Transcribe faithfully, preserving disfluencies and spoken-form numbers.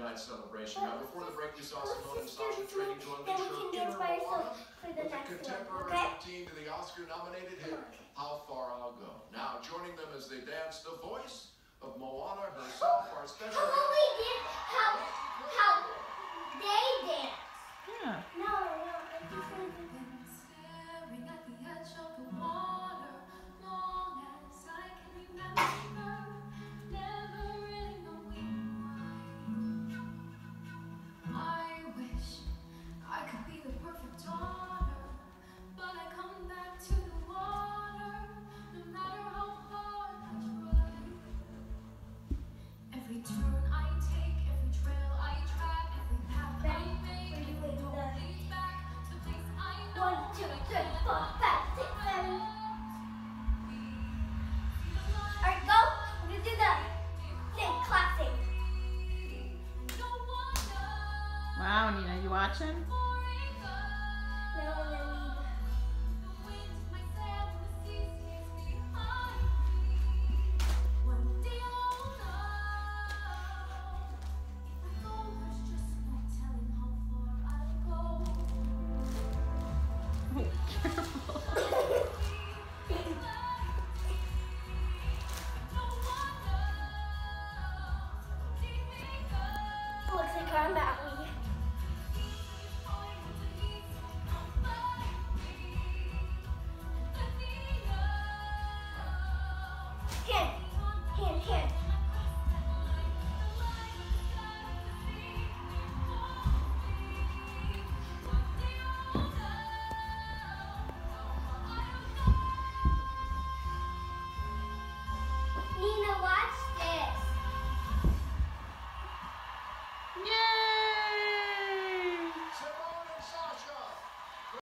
night's celebration. Now, before the break, we saw Simone and Sasha training to unleash her inner Moana with a contemporary routine to the Oscar-nominated hit, How Far I'll Go. Now, joining them as they dance, the voice of Moana herself, our special How we did, how, how they dance. Yeah. No, no, it's different. Staring at the edge of the water, long as I can remember, never really knowing why. I wish I could be the perfect daughter, but I come back to the water, no matter how hard I try. Every turn I take, every trail I track, every path I make, every door leads back to the place I know. One, two, three, four, five, six, seven. Alright, go. We're gonna do the sing classic. Wow, Nina, you watching?